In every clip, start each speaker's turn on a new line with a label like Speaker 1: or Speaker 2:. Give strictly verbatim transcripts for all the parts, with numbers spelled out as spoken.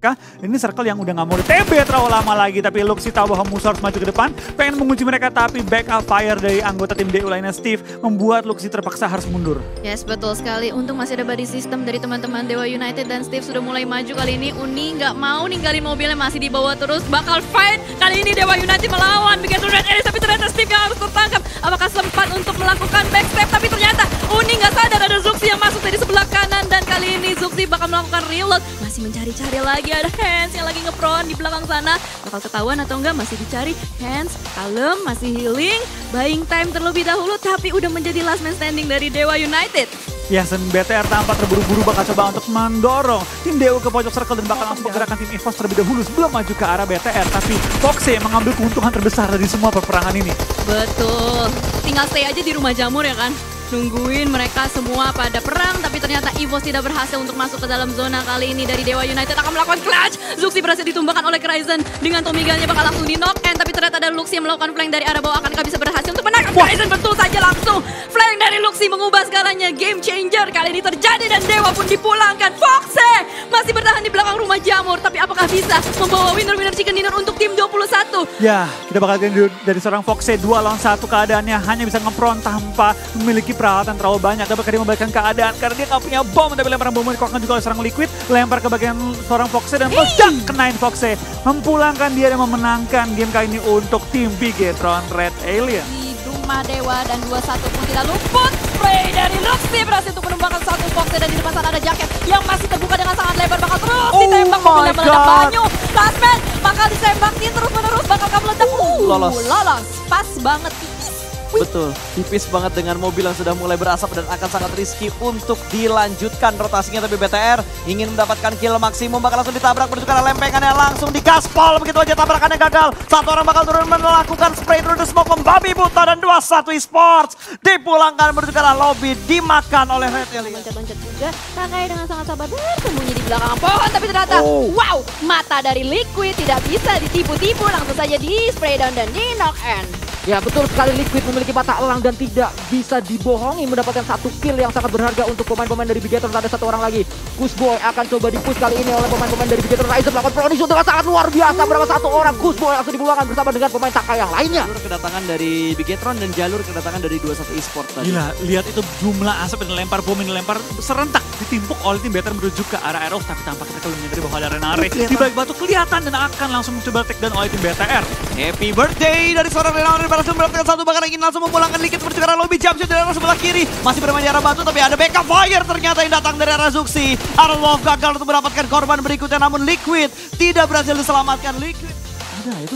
Speaker 1: Ini circle yang udah gak mau di-T B terlalu lama lagi. Tapi Luxy tahu bahwa Musa harus maju ke depan. Pengen mengunci mereka tapi backup fire dari anggota tim D U lainnya Steve. Membuat Luxy terpaksa harus mundur.
Speaker 2: Yes, betul sekali. Untung masih ada body system dari teman-teman Dewa United. Dan Steve sudah mulai maju kali ini. Uni gak mau ninggalin mobilnya, masih dibawa terus. Bakal fight. Kali ini Dewa United melawan Bigetron Red Alice. Tapi ternyata Steve yang harus tertangkap. Apakah sempat untuk melakukan backstep? Tapi ternyata Uni gak sadar ada Zuxi yang masuk dari sebelah kanan. Dan kali ini Zuxi bakal melakukan reload. Masih mencari-cari lagi. Ada Hands yang lagi ngepron di belakang sana. Bakal ketahuan atau enggak, masih dicari. Hands, kalem, masih healing. Buying time terlebih dahulu, tapi udah menjadi last man standing dari Dewa United.
Speaker 1: Ya, dan B T R tampak terburu-buru bakal coba untuk mendorong tim D U ke pojok circle dan bakal langsung menggerakkan tim EVOS terlebih dahulu sebelum maju ke arah B T R. Tapi Foxy mengambil keuntungan terbesar dari semua peperangan ini.
Speaker 2: Betul, tinggal stay aja di rumah jamur ya kan. Nungguin mereka semua pada perang, tapi ternyata EVOS tidak berhasil untuk masuk ke dalam zona kali ini dari Dewa United akan melakukan clutch. Zuxi berhasil ditumbangkan oleh Kryzen dengan Tomigalnya bakal langsung di knock end, tapi ternyata ada Luxy yang melakukan flank dari arah bawah. Akankah bisa berhasil untuk menangkap Kryzen? Betul saja, langsung flank dari Luxy mengubah skalanya. Game changer kali ini terjadi dan Dewa pun dipulangkan. Foxy masih bertahan di belakang rumah jamur, tapi apakah bisa membawa winner-winner chicken dinner untuk tim dua puluh satu?
Speaker 1: Ya, kita bakal lihat dari seorang Foxy dua lawan satu keadaannya hanya bisa ngepron tanpa memiliki peralatan terlalu banyak. Tapi dia membalikkan keadaan karena dia nggak punya bom, tapi lemparan bom dikeluarkan juga oleh seorang Liquid, lempar ke bagian seorang Foxy dan meledak kenain Foxy, mempulangkan dia dan memenangkan game kali ini untuk tim Bigetron Red Alien.
Speaker 2: Di rumah Dewa dan dua satu pun tidak luput. Spray dari Luxy berhasil untuk menumbangkan satu Foxy dan di depan sana ada jaket yang masih terbuka dengan sangat lebar, bakal terus
Speaker 1: Oh
Speaker 2: ditembak
Speaker 1: my
Speaker 2: mobilnya meledak
Speaker 1: God.
Speaker 2: banyu. Last man bakal disembakin terus-menerus, bakal meledak. Uh,
Speaker 3: lolos.
Speaker 2: lolos. Pas banget.
Speaker 3: Betul, tipis banget dengan mobil yang sudah mulai berasap dan akan sangat risky untuk dilanjutkan rotasinya. Tapi B T R ingin mendapatkan kill maksimum, bakal langsung ditabrak menuju ke arah lempengannya, langsung digaspol. Begitu aja tabrakannya gagal. Satu orang bakal turun melakukan spray through the smoke, membabi buta, dan dua satu esports dipulangkan menuju ke arah lobby, dimakan oleh Red Alien.
Speaker 2: Loncat-loncat juga, Kakai dengan sangat sabar bersembunyi di belakang pohon. Tapi ternyata,
Speaker 3: Oh.
Speaker 2: wow, mata dari Liquid tidak bisa ditipu-tipu, langsung saja di spray down dan di knock end.
Speaker 4: Ya betul sekali, Liquid memiliki mata elang dan tidak bisa dibohongi, mendapatkan satu kill yang sangat berharga untuk pemain-pemain dari Bigetron. Ada satu orang lagi, Kushboy akan coba dipush kali ini oleh pemain-pemain dari Bigetron. Ryzen melakukan pronation dengan sangat luar biasa, berapa satu orang. Kushboy langsung dipulangkan bersama dengan pemain Taka yang lainnya.
Speaker 3: Jalur kedatangan dari Bigetron dan jalur kedatangan dari dua satu esports tadi.
Speaker 1: Gila, lihat itu jumlah asap yang dilempar, bom yang dilempar serentak ditimpuk oleh tim B T R menuju ke arah Eros. Tapi tampak mereka belum menyadari bahwa ada Renare di balik batu kelihatan dan akan langsung mencoba take down oleh tim B T R.
Speaker 3: Happy birthday dari seorang Renare, berhasil mendapatkan satu, bahkan ingin langsung memulangkan Liquid menuju ke arah lobby. Jumpshot dari arah sebelah kiri, masih bermain di arah batu, tapi ada backup fire ternyata yang datang dari arah Zuxi. Arlov gagal untuk mendapatkan korban berikutnya, namun Liquid tidak berhasil diselamatkan. Liquid ada itu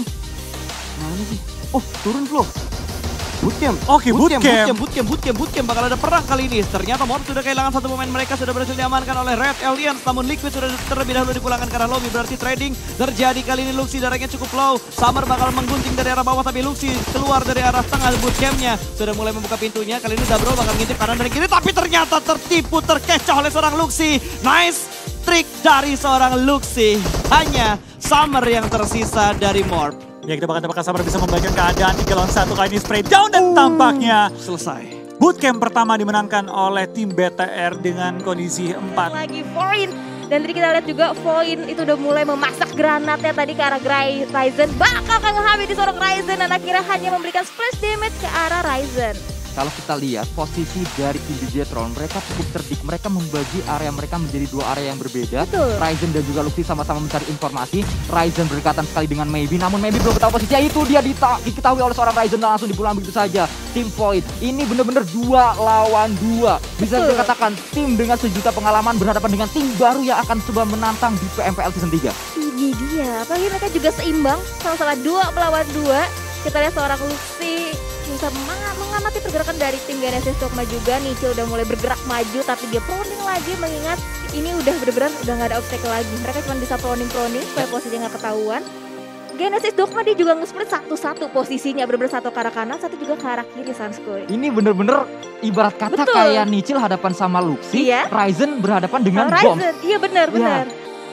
Speaker 3: mana sih? Oh, turun Flo. Bootcamp.
Speaker 1: Oke, bootcamp.
Speaker 3: bootcamp, bootcamp, bootcamp, bootcamp. Bakal ada perang kali ini. Ternyata Morph sudah kehilangan satu pemain mereka, sudah berhasil diamankan oleh Red Aliens. Namun Liquid sudah terlebih dahulu dipulangkan ke arah lobby. Berarti trading terjadi kali ini. Luxy darahnya cukup low. Summer bakal menggunting dari arah bawah, tapi Luxy keluar dari arah tengah bootcampnya. Sudah mulai membuka pintunya. Kali ini Dabro bakal ngintip kanan dan kiri, tapi ternyata tertipu, terkecoh oleh seorang Luxy. Nice trick dari seorang Luxy. Hanya Summer yang tersisa dari Morph.
Speaker 1: Ya, kita bakal apakah Summer bisa membalikkan keadaan tiga lawan satu kali ini spray down dan tampaknya
Speaker 3: Selesai.
Speaker 1: bootcamp pertama dimenangkan oleh tim B T R dengan kondisi empat.
Speaker 5: Lagi Void. Dan tadi kita lihat juga Void itu udah mulai memasak granatnya tadi ke arah Gray Ryzen. Bakal kan ngehamil di seorang Ryzen dan akhirnya hanya memberikan splash damage ke arah Ryzen.
Speaker 4: Kalau kita lihat posisi dari tim Bigetron, mereka cukup cerdik. Mereka membagi area mereka menjadi dua area yang berbeda.
Speaker 5: Betul.
Speaker 4: Ryzen dan juga Luxy sama-sama mencari informasi. Ryzen berdekatan sekali dengan Maybe, namun Maybe belum tahu posisinya. Itu dia dita- diketahui oleh seorang Ryzen dan langsung dipulang begitu saja. Tim Void ini benar-benar dua lawan dua. Bisa
Speaker 5: Betul.
Speaker 4: dikatakan tim dengan sejuta pengalaman berhadapan dengan tim baru yang akan coba menantang di P M P L Season tiga.
Speaker 5: Ini dia, apalagi mereka juga seimbang, sama-sama dua melawan dua. Kita lihat seorang Luxy bisa meng- mengamati pergerakan dari tim Genesis Dogma juga. Nichil udah mulai bergerak maju, tapi dia proning lagi mengingat ini udah bener-bener udah nggak ada obstacle lagi. Mereka cuma bisa proning-proning supaya posisinya nggak ketahuan. Genesis Dogma dia juga nge-split satu-satu posisinya, bener-bener satu ke arah kanan, satu juga ke arah kiri Sanskoy.
Speaker 4: Ini bener-bener ibarat kata
Speaker 5: Betul.
Speaker 4: kayak Nichil hadapan sama Luxy,
Speaker 5: Iya.
Speaker 4: Ryzen berhadapan dengan
Speaker 5: Ryzen,
Speaker 4: Bombs.
Speaker 5: iya benar, benar.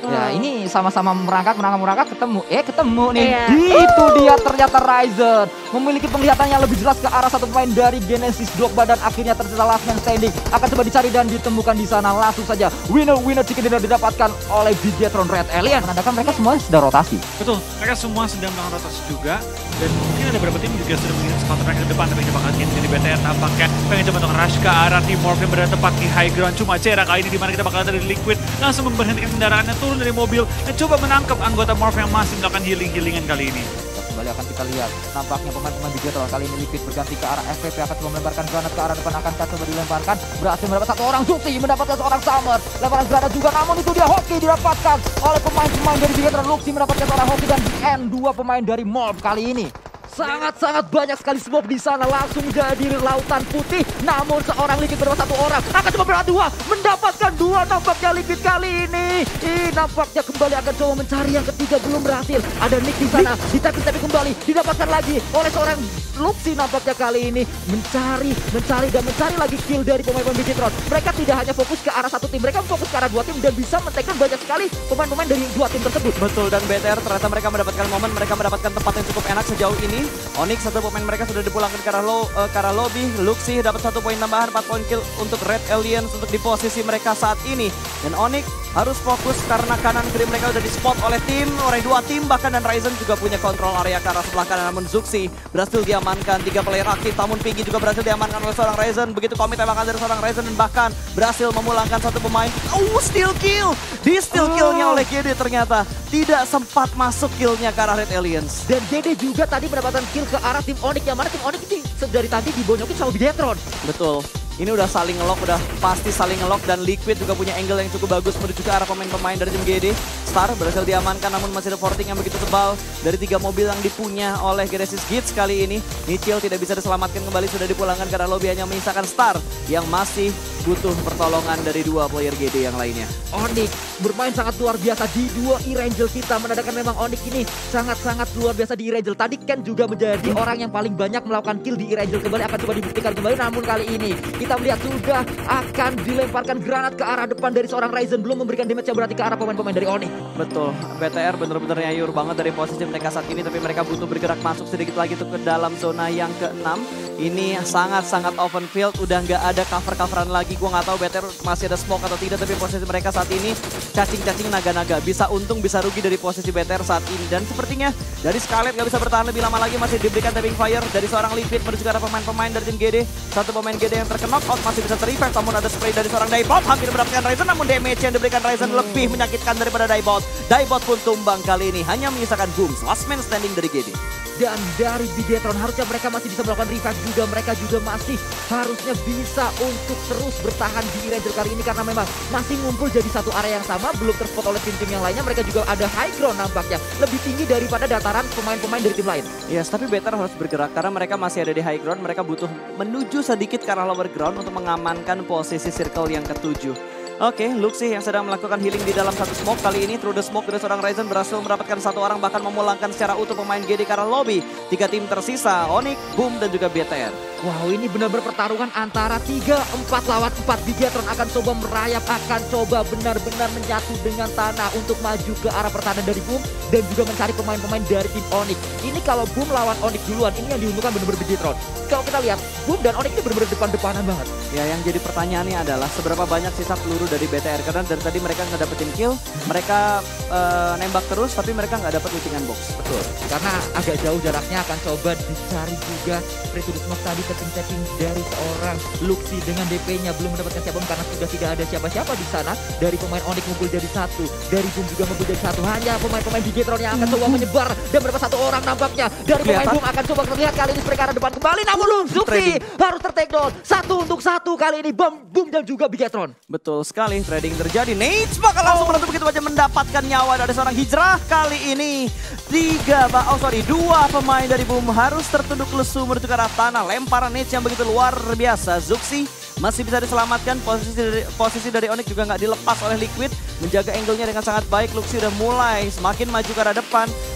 Speaker 4: Ya ini sama-sama merangkak, merangkak, merangkak, ketemu. Eh ketemu nih.
Speaker 5: Iya.
Speaker 4: Itu dia ternyata Ryzen. Memiliki penglihatan yang lebih jelas ke arah satu pemain dari Genesis Dogba. Dan akhirnya tersisa last man standing. Akan coba dicari dan ditemukan di sana. Langsung saja winner-winner chicken dinner didapatkan oleh Bigetron Red Alien. Menandakan mereka semua sudah rotasi.
Speaker 1: Betul, mereka semua sedang melakukan rotasi juga. Dan mungkin ada beberapa tim juga sudah mengirim squad mereka ke depan. Tapi coba kalian dari B T R tampaknya pengen coba untuk rush ke arah tim Morph yang berada tepat di high ground. Cuma Cera kali ini dimana kita bakal dari Liquid langsung memberhentikan kendaraannya, turun dari mobil dan coba menangkap anggota Morph yang masih melakukan healing-healingan kali ini.
Speaker 4: Kembali akan kita lihat, nampaknya pemain-pemain Bigetron kali ini Liquid berganti ke arah F P P, akan coba melemparkan granat ke arah depan, akan coba dilemparkan, berhasil mendapat satu orang Zuki, mendapatkan seorang Summer, lemparan granat juga, namun itu dia hoki didapatkan oleh pemain-pemain dari Bigetron. Luxi mendapatkan seorang hoki dan di end dua pemain dari Morph kali ini. Sangat-sangat banyak sekali smoke di sana, langsung jadi lautan putih. Namun seorang Liquid berapa satu orang akan coba berat dua, mendapatkan dua nampaknya Liquid kali ini. Ih, nampaknya kembali akan coba mencari yang ketiga, belum berhasil. Ada Nick di sana, ditapis-tapi kembali, didapatkan lagi oleh seorang Luxi nampaknya kali ini mencari, mencari dan mencari lagi kill dari pemain-pemain Bigetron. Mereka tidak hanya fokus ke arah satu tim, mereka fokus ke arah dua tim dan bisa mentekan banyak sekali pemain-pemain dari dua tim tersebut.
Speaker 3: Betul, dan B T R ternyata mereka mendapatkan momen, mereka mendapatkan tempat yang cukup enak sejauh ini. Onyx satu pemain mereka sudah dipulangkan ke arah, lo, uh, ke arah lobby. Luxi dapat satu poin tambahan, empat poin kill untuk Red Aliens untuk di posisi mereka saat ini. Dan Onyx harus fokus karena kanan kiri mereka udah di spot oleh tim, oleh dua tim bahkan, dan Ryzen juga punya kontrol area ke arah sebelah kanan. Namun Zuxi berhasil diamankan, tiga player aktif, namun Piggy juga berhasil diamankan oleh seorang Ryzen. Begitu komit tembakan dari seorang Ryzen dan bahkan berhasil memulangkan satu pemain. Oh, steal kill! Di steal killnya oleh G D ternyata tidak sempat masuk killnya ke arah Red Aliens.
Speaker 4: Dan G D juga tadi mendapatkan kill ke arah tim Onyx, yang mana tim Onyx ini dari tadi dibonyokin sama Bigetron.
Speaker 3: Betul. Ini udah saling ngelock, udah pasti saling ngelock, dan Liquid juga punya angle yang cukup bagus menuju ke arah pemain-pemain dari tim G D. Star berhasil diamankan namun masih ada forting yang begitu tebal dari tiga mobil yang dipunya oleh Genesis Gits kali ini. Nichil tidak bisa diselamatkan kembali, sudah dipulangkan karena lobby, hanya menyisakan Star yang masih butuh pertolongan dari dua player G D yang lainnya.
Speaker 4: Onyx bermain sangat luar biasa di dua E-Rangel kita, menandakan memang Onyx ini sangat-sangat luar biasa di E-Rangel. Tadi Ken juga menjadi orang yang paling banyak melakukan kill di E-Rangel, kembali akan coba dibuktikan kembali. Namun kali ini kita melihat sudah akan dilemparkan granat ke arah depan dari seorang Ryzen, belum memberikan damage yang berarti ke arah pemain-pemain dari Onyx.
Speaker 3: Betul, B T R bener-bener nyayur banget dari posisi mereka saat ini, tapi mereka butuh bergerak masuk sedikit lagi tuh ke dalam zona yang keenam. Ini sangat-sangat open field, udah nggak ada cover-coveran lagi. Gue nggak tahu B T R masih ada smoke atau tidak, tapi posisi mereka saat ini cacing-cacing naga-naga. Bisa untung, bisa rugi dari posisi B T R saat ini. Dan sepertinya dari Scarlet nggak bisa bertahan lebih lama lagi, masih diberikan tapping fire dari seorang Liquid menuju ke arah pemain-pemain dari tim G D. Satu pemain G D yang terkena knock out masih bisa ter-revive, namun ada spray dari seorang Daibot, hampir mendapatkan Ryzen, namun damage yang diberikan Ryzen lebih menyakitkan daripada Daibot. Daibot pun tumbang kali ini, hanya menyisakan Booms, last man standing dari G D.
Speaker 4: Dan dari Bigetron harusnya mereka masih bisa melakukan revive juga, mereka juga masih harusnya bisa untuk terus bertahan di E-Rangel kali ini, karena memang masih ngumpul jadi satu area yang sama, belum terspot oleh tim-tim yang lainnya. Mereka juga ada high ground nampaknya, lebih tinggi daripada dataran pemain-pemain dari tim lain.
Speaker 3: Yes, tapi B T R harus bergerak karena mereka masih ada di high ground, mereka butuh menuju sedikit ke arah lower ground untuk mengamankan posisi circle yang ketujuh. Oke, okay, Luxi yang sedang melakukan healing di dalam satu smoke. Kali ini through the smoke dari seorang Ryzen berhasil mendapatkan satu orang, bahkan memulangkan secara utuh pemain G D ke arah lobby. Tiga tim tersisa, Onyx, Boom, dan juga B T R.
Speaker 4: Wow, ini benar-benar pertarungan antara tiga empat lawan empat. Bigetron akan coba merayap, akan coba benar-benar menyatu dengan tanah untuk maju ke arah pertahanan dari Boom dan juga mencari pemain-pemain dari tim Onyx. Ini kalau Boom lawan Onyx duluan, ini yang diuntukkan benar-benar Bigetron. Kalau kita lihat, Boom dan Onyx ini benar-benar depan-depanan banget.
Speaker 3: Ya, yang jadi pertanyaannya adalah seberapa banyak sisa peluru dari B T R, karena dari tadi mereka nggak dapetin kill, mereka uh, nembak terus tapi mereka nggak dapet lootingan box.
Speaker 4: Betul, karena agak jauh jaraknya, akan coba dicari juga spray to the smoke tadi, tapping-tapping dari seorang Luxi dengan D P-nya belum mendapatkan siapapun karena sudah tidak ada siapa-siapa di sana. Dari pemain Onyx ngumpul jadi satu, dari Boom juga ngumpul jadi satu, hanya pemain-pemain Bigetron yang akan coba menyebar dan berapa satu orang nampaknya dari pemain Boom akan coba terlihat kali ini spray ke arah depan kembali, namun Luxi harus ter-take down satu untuk satu kali ini. Boom, Boom dan juga Bigetron.
Speaker 3: Betul sekali, trading terjadi. Nate bakal langsung menutup begitu aja, mendapatkan nyawa dari seorang Hijrah. Kali ini tiga, oh sorry, dua pemain dari Boom harus tertunduk lesu menuju ke arah tanah. Lemparan Nate yang begitu luar biasa. Zuxi masih bisa diselamatkan, posisi dari, posisi dari Onyx juga nggak dilepas oleh Liquid. Menjaga angle-nya dengan sangat baik. Luxi udah mulai semakin maju ke arah depan.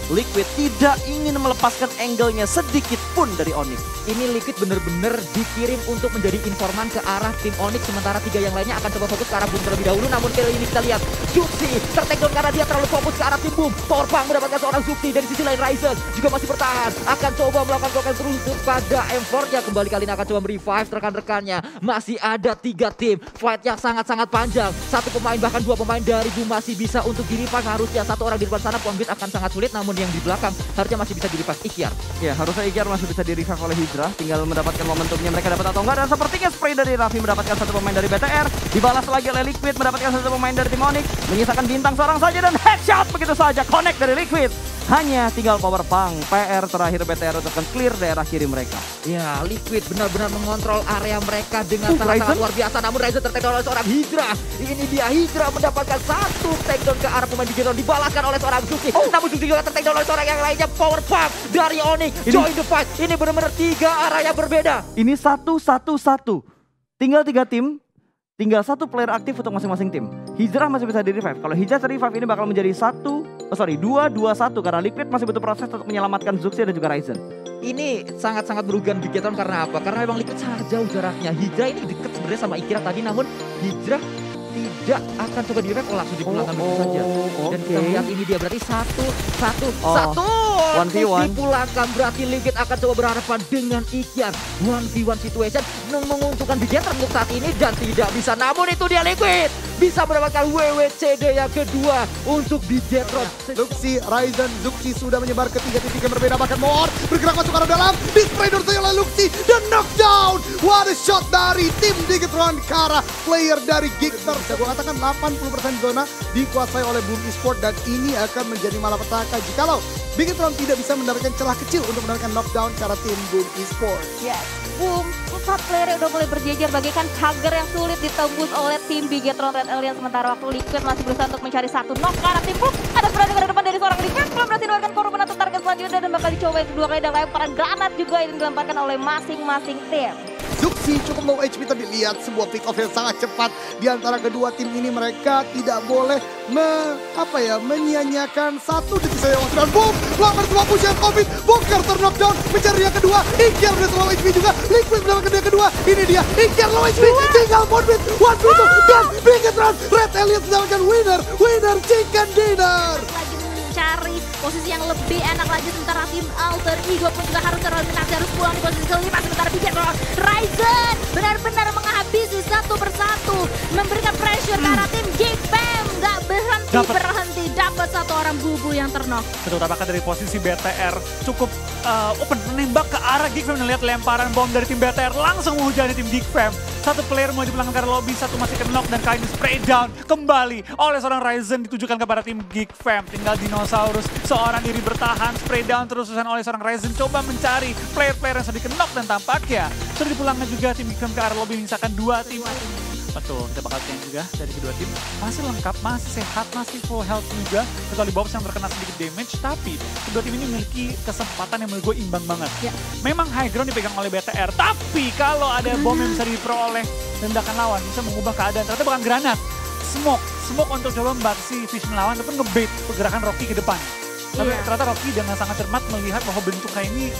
Speaker 3: Liquid tidak ingin melepaskan angle-nya sedikit pun dari Onyx.
Speaker 4: Ini Liquid bener-bener dikirim untuk menjadi informan ke arah tim Onyx. Sementara tiga yang lainnya akan coba fokus ke arah Boom terlebih dahulu. Namun kali ini kita lihat Zuxi tertakedown karena dia terlalu fokus ke arah tim Boom. Powerbank mendapatkan seorang Zuxi. Dari sisi lain Ryzen juga masih bertahan. Akan coba melakukan blokan terus pada M empat-nya. Kembali kali ini akan coba merevive rekan-rekannya. Masih ada tiga tim. Fight yang sangat-sangat panjang. Satu pemain bahkan dua pemain dari Boom masih bisa untuk di-revive. Harusnya satu orang di depan sana Pombit akan sangat sulit. Namun yang di belakang harusnya masih bisa di-revive Ikyar.
Speaker 3: Ya, harusnya Ikyar masih bisa di-revive oleh Hydra. Tinggal mendapatkan momentumnya mereka dapat atau enggak. Dan sepertinya spray dari Raffi mendapatkan satu pemain dari B T R. Dibalas lagi oleh Liquid mendapatkan satu pemain dari tim Onyx. Menyisakan bintang seorang saja dan headshot begitu saja. Connect dari Liquid. Hanya tinggal Powerbank. P R terakhir B T R untuk clear daerah kiri mereka.
Speaker 4: Ya, Liquid benar-benar mengontrol area mereka dengan
Speaker 3: Uh,
Speaker 4: sangat-sangat
Speaker 3: Ryzen?
Speaker 4: luar biasa. Namun Ryzen tertakedown oleh seorang Hydra. Ini dia Hydra mendapatkan satu takedown ke arah pemain Bigetron. Dibalaskan oleh seorang Zuxi.
Speaker 3: Oh.
Speaker 4: Namun Zuxi juga tertakedown oleh seorang yang lainnya. Powerbank dari Onyx.
Speaker 3: Ini-
Speaker 4: Join the fight. Ini benar-benar tiga arah yang berbeda.
Speaker 3: Ini satu satu satu. Tinggal tiga tim. Tinggal satu player aktif untuk masing-masing tim. Hydra masih bisa di-revive. Kalau Hydra revive ini bakal menjadi satu, oh sorry, dua dua satu karena Liquid masih butuh proses untuk menyelamatkan Zuxi dan juga Ryzen.
Speaker 4: Ini sangat-sangat merugikan Bigetron karena apa? Karena memang Liquid sangat jauh jaraknya. Hydra ini deket sebenarnya sama Ikyar tadi, namun Hydra tidak akan coba di-revive, oh langsung dipulangkan begitu saja. Dan kita lihat ini dia berarti satu, satu,
Speaker 3: Oh,
Speaker 4: satu.
Speaker 3: one v one.
Speaker 4: Dipulangkan berarti Liquid akan coba berhadapan dengan Ikyar. one v one situation yang menguntungkan Bigetron untuk saat ini dan tidak bisa. Namun itu dia Liquid bisa mendapatkan W W C D yang kedua untuk Bigetron.
Speaker 6: Luxi, Ryzen, Zuxi sudah menyebar ke tiga titik yang berbeda. Bahkan Moor bergerak masuk ke arah dalam. Display door oleh Luxi dan knockdown. What a shot dari tim Bigetron ke arah player dari Gigster. Bisa gue katakan delapan puluh persen zona dikuasai oleh Boom Esports. Dan ini akan menjadi malapetaka jikalau Bigetron tidak bisa mendapatkan celah kecil untuk mendapatkan knockdown ke arah tim Boom Esports.
Speaker 5: Yes, Boom, empat player udah mulai berjejer bagaikan pagar yang sulit ditembus oleh tim Bigetron Red Alliance. Sementara waktu Liquid masih berusaha untuk mencari satu knock ke arah tim Boom. Ada serangan ke depan dari seorang Liquid, belum berhasil mendapatkan korban atau target selanjutnya dan bakal dicoba yang kedua kali dan lemparan granat juga yang dilemparkan oleh masing-masing tim.
Speaker 6: Zuxi cukup low H P tadi, lihat sebuah pick off yang sangat cepat di antara kedua tim ini. Mereka tidak boleh me, apa ya, menyia-nyiakan satu detik saja waktu dan boom, melakukan sebuah push yang Covid. Boker ter-knockdown, mencari yang kedua. Ikyar udah low H P juga, Liquid mendapatkan yang kedua. Ini dia, Ikyar low H P, tinggal Moonbit, one v two, dan Bigetron Red Alliance mendapatkan winner, winner chicken dinner.
Speaker 2: Lagi mencari posisi yang lebih enak lagi, sementara tim Alter Ego pun juga harus tereliminasi, harus pulang di posisi kelima. Sementara Bigetron Ryzen benar-benar menghabisi satu persatu, memberikan pressure ke arah tim Gigfam. Gak berhenti
Speaker 1: Dapet.
Speaker 2: berhenti dapat satu orang bubu yang ternok.
Speaker 1: Betul, apakah dari posisi B T R cukup uh, open menembak ke arah Gigfam. Melihat lemparan bom dari tim B T R langsung menghujani tim Gigfam. Satu player mulai dipulangkan ke arah lobby, satu masih ke knock dan kali ini spray down kembali oleh seorang Ryzen ditujukan kepada tim Gigfam. Tinggal Dinosaurus seorang diri bertahan, spray down terus-terusan oleh seorang Ryzen, coba mencari player-player yang sudah di knock dan tampaknya sudah dipulangkan juga tim Gigfam ke arah lobby, menyisakan dua tim. Betul, kita bakal lihat juga dari kedua tim masih lengkap, masih sehat, masih full health juga. Kecuali Bobs yang terkena sedikit damage, tapi kedua tim ini memiliki kesempatan yang menurut gue imbang banget.
Speaker 2: Ya.
Speaker 1: Memang high ground dipegang oleh B T R, tapi kalau ada bom yang bisa diperoleh tindakan lawan, bisa mengubah keadaan. Ternyata bukan granat, smoke. Smoke untuk coba membatasi vision lawan ataupun ngebait pergerakan Rocky ke depan. Tapi
Speaker 2: Iya.
Speaker 1: ternyata Rocky dengan sangat cermat melihat bahwa bentuknya ini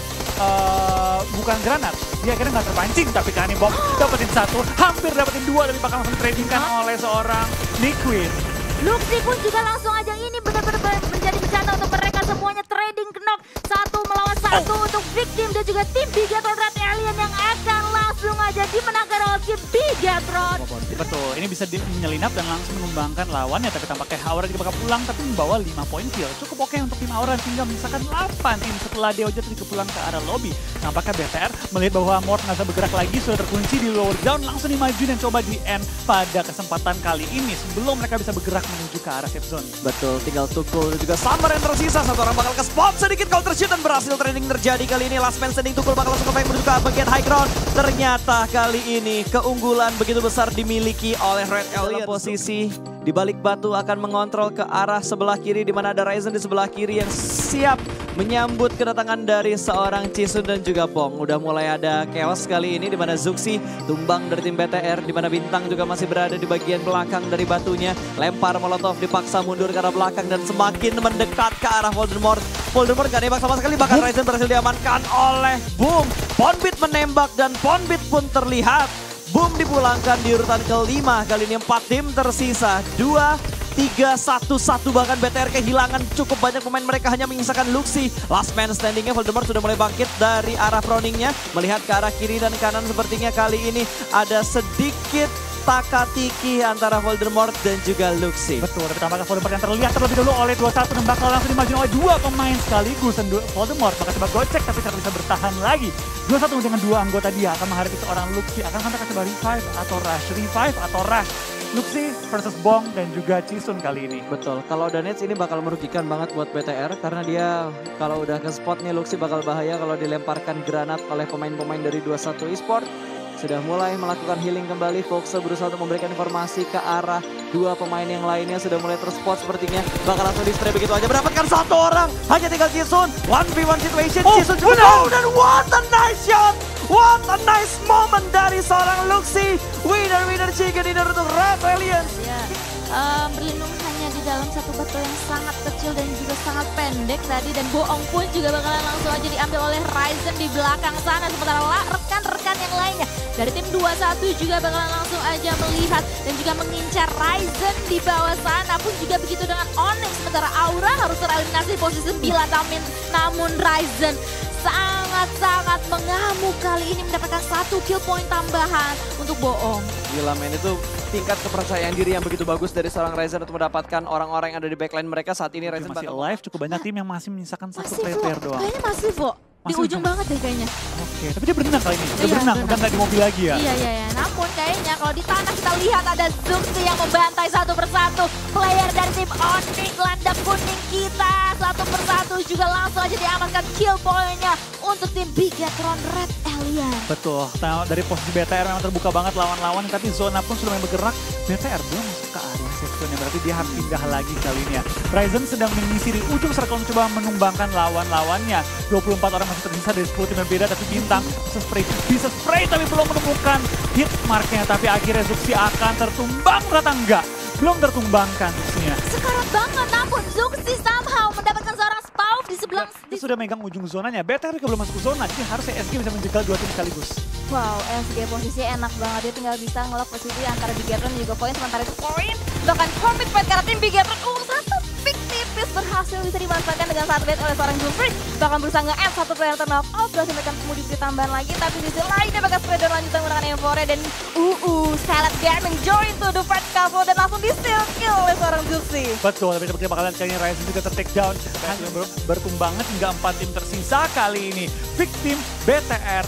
Speaker 1: uh, bukan granat. Dia akhirnya nggak terpancing, tapi kali ini bom dapetin satu, hampir dapetin dua, tapi bakal langsung tradingkan oleh seorang Liquid.
Speaker 2: Luxi pun juga langsung aja ini benar-benar menjadi bencana untuk mereka semuanya, trading knock satu melawan satu
Speaker 1: Oh.
Speaker 2: untuk Victim dan juga tim Bigetron Red Alien yang akan langsung aja dimenangkan oleh tim Bigetron.
Speaker 1: Betul, ini bisa di- menyelinap dan langsung mengembangkan lawannya, tapi tampaknya Aura juga bakal pulang tapi membawa lima poin kill. Cukup oke untuk tim Aura sehingga menyisakan delapan tim setelah Deoja tadi pulang ke arah lobby. Nampaknya B T R melihat bahwa Mort nggak bisa bergerak lagi, sudah terkunci di lower down, langsung dimaju dan coba di end pada kesempatan kali ini sebelum mereka bisa bergerak menuju ke arah safe zone.
Speaker 3: Betul, tinggal Tukul dan juga Summer yang tersisa. Satu orang bakal ke spot, sedikit counter shoot dan berhasil trading terjadi kali ini. Last man standing, Tukul bakal langsung ke menuju ke bagian high ground. Ternyata kali ini keunggulan begitu besar dimiliki oleh Red Alliance. Posisi di balik batu akan mengontrol ke arah sebelah kiri, di mana ada Ryzen di sebelah kiri yang siap menyambut kedatangan dari seorang Chisun dan juga Bong. Udah mulai ada chaos kali ini di mana Zuxi tumbang dari tim B T R, di mana Bintang juga masih berada di bagian belakang dari batunya. Lempar Molotov dipaksa mundur ke arah belakang dan semakin mendekat ke arah Voldemort. Voldemort gak nembak sama sekali, bahkan Ryzen berhasil diamankan oleh Boom. Ponbit menembak dan Ponbit pun terlihat. Boom dipulangkan di urutan kelima, kali ini empat tim tersisa. Dua, tiga, satu, satu, bahkan B T R kehilangan cukup banyak pemain mereka, hanya menyisakan Luxi. Last man standingnya Voldemort sudah mulai bangkit dari arah Froningnya. Melihat ke arah kiri dan kanan, sepertinya kali ini ada sedikit taka-tiki antara Voldemort dan juga Luxi.
Speaker 1: Betul, tapi tampaknya Voldemort yang terlihat terlebih dahulu oleh dua satu dan bakal langsung dimajuin oleh dua pemain sekaligus. Dan Voldemort bakal coba gocek tapi tidak bisa bertahan lagi. dua satu dengan dua anggota dia akan menghadapi seorang Luxi. Akan sampai coba revive atau rush, revive atau rush. Luxi versus Bong dan juga Chisun kali ini.
Speaker 3: Betul, kalau Danets ini bakal merugikan banget buat B T R karena dia kalau udah ke spot nih Luxi bakal bahaya kalau dilemparkan granat oleh pemain-pemain dari dua satu Esport. Sudah mulai melakukan healing kembali, Foxe berusaha untuk memberikan informasi ke arah dua pemain yang lainnya. Sudah mulai terspot sepertinya, bakal langsung di spray begitu aja. Mendapatkan satu orang, hanya tinggal Chisun. one v one situation,
Speaker 1: Oh,
Speaker 3: Chisun juga. Oh, dan what a nice shot! What a nice moment dari seorang Luxi. Winner-winner chicken dinner untuk Red Aliens.
Speaker 2: Ya, em, berlindung hanya di dalam satu batu yang sangat kecil dan juga sangat pendek tadi. Dan Boong pun juga bakalan langsung aja diambil oleh Ryzen di belakang sana. Sementara rekan-rekan yang lainnya dari tim dua satu juga bakalan langsung aja melihat dan juga mengincar Ryzen di bawah sana. Pun juga begitu dengan Onyx. Sementara Aura harus tereliminasi di posisi sembilan. Namun, namun Ryzen sangat-sangat mengamuk kali ini mendapatkan satu kill point tambahan untuk Boong.
Speaker 3: Gila men, itu tingkat kepercayaan diri yang begitu bagus dari seorang Ryzen untuk mendapatkan orang-orang yang ada di backline mereka. Saat ini Ryzen
Speaker 1: Masih
Speaker 3: bakal
Speaker 1: alive, cukup banyak tim yang masih menyisakan satu
Speaker 2: Masih
Speaker 1: player
Speaker 2: Vo,
Speaker 1: doang.
Speaker 2: kayaknya masih Vo. Di
Speaker 1: Masih
Speaker 2: ujung
Speaker 1: ujung.
Speaker 2: banget deh kayaknya.
Speaker 1: Oke, tapi dia berenang kali ini. Udah
Speaker 2: Iya,
Speaker 1: berenang,
Speaker 2: berenang.
Speaker 1: udah nggak di mobil lagi ya.
Speaker 2: Iya, iya, iya. Namun kayaknya kalau di tanah kita lihat ada Zuxi yang membantai satu persatu. Player dari tim Onyx, landa kuning kita. Satu persatu juga langsung aja diamankan kill point-nya untuk tim Bigetron Red Alien.
Speaker 1: Betul, nah, dari posisi B T R memang terbuka banget lawan-lawan, tapi zona pun sudah mulai bergerak. B T R belum masuk ke area safe zone, berarti dia harus pindah lagi kali ini ya. Ryzen sedang mengisi di ujung circle mencoba menumbangkan lawan-lawannya. dua puluh empat orang masih tersisa dari sepuluh tim yang beda, tapi Bintang bisa spray, bisa spray tapi belum menemukan hit marknya. Tapi akhirnya Zuxi akan tertumbang, ternyata enggak. Belum tertumbangkan Zuxi-nya.
Speaker 2: Sekarat banget, namun Zuxi somehow mendapatkan seorang spawn di sebelah...
Speaker 1: Dia sudah megang ujung zonanya, B T R juga belum masuk ke zona, jadi harusnya S G bisa menjegal dua tim sekaligus.
Speaker 5: Wow, S G posisinya enak banget. Dia tinggal bisa ngelok posisi antara Bigetron dan juga Poin. Sementara itu Poin bahkan commit fight karena tim Bigetron. Uh, satu pick tipis berhasil bisa dimanfaatkan dengan satu bait oleh seorang Jumfrey. Bahkan berusaha nge-end satu player turn-off out. Berhasil mereka mau diberi tambahan lagi. Tapi di sisi lain dia bakal spreader lanjutan menggunakan Euphoria. Dan uh, uh, Salad Gaming join to the fight cover. Dan langsung di-steal kill oleh seorang Zuxi.
Speaker 1: Betul, tapi kita bakalan kayaknya Ryzen juga ter-take down. Hanya ber bertumbangan hingga empat tim tersisa kali ini. Victim, B T R,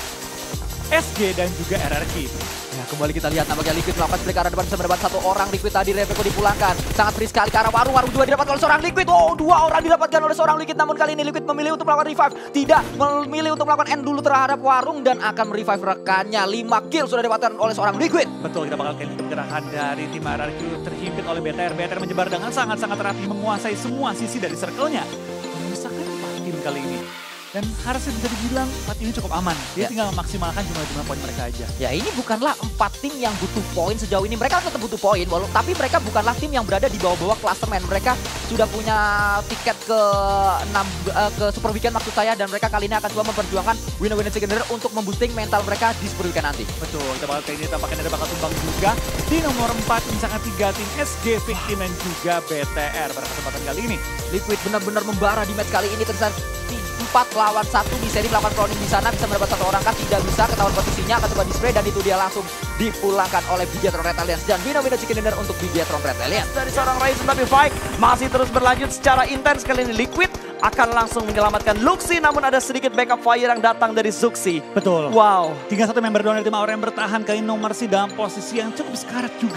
Speaker 1: S G dan juga R R Q.
Speaker 4: Ya, kembali kita lihat nampaknya Liquid melakukan split ke arah depan bisa mendapat satu orang. Liquid tadi Reveco dipulangkan. Sangat free sekali ke arah Warung. Warung juga didapatkan oleh seorang Liquid. Oh, dua orang didapatkan oleh seorang Liquid. Namun kali ini Liquid memilih untuk melakukan revive. Tidak, memilih untuk melakukan end dulu terhadap Warung dan akan merevive rekannya. lima kill sudah didapatkan oleh seorang Liquid.
Speaker 1: Betul, kita bakal kayak pergerakan dari tim R R Q terhimpit oleh B T R. B T R menyebar dengan sangat-sangat rapi, menguasai semua sisi dari circle-nya. Memisahkan empat tim kali ini. Dan harusnya bisa dibilang empat ini cukup aman. Dia
Speaker 4: Ya.
Speaker 1: tinggal memaksimalkan jumlah-jumlah poin mereka aja.
Speaker 4: Ya, ini bukanlah empat tim yang butuh poin sejauh ini. Mereka tetap butuh poin, walau tapi mereka bukanlah tim yang berada di bawah-bawah klasemen. Mereka sudah punya tiket ke enam uh, ke Super Weekend maksud saya, dan mereka kali ini akan coba memperjuangkan winner-winner chicken dinner untuk memboosting mental mereka di Super Weekend nanti.
Speaker 1: Betul, kita bakal kayak ini tampaknya ada bakal tumbang juga. Di nomor empat misalkan tiga tim S G, Victim dan juga B T R pada kesempatan kali ini.
Speaker 4: Liquid benar-benar membara di match kali ini, tersisa empat lawan satu di seri melakukan cloning di sana, bisa mendapat satu orang kan, tidak bisa ketahuan posisinya, akan coba display dan itu dia langsung dipulangkan oleh Bigetron Red Alliance dan winner-winner chicken dinner untuk Bigetron Red Alliance.
Speaker 3: Dari seorang Ryzen, tapi fight masih terus berlanjut secara intens. Kali ini Liquid akan langsung menyelamatkan Luxi, namun ada sedikit backup fire yang datang dari Zuxi.
Speaker 1: Betul.
Speaker 3: Wow.
Speaker 1: Tinggal satu member doang dari tim Aura yang bertahan kali ini nomor si dalam posisi yang cukup sekarat juga.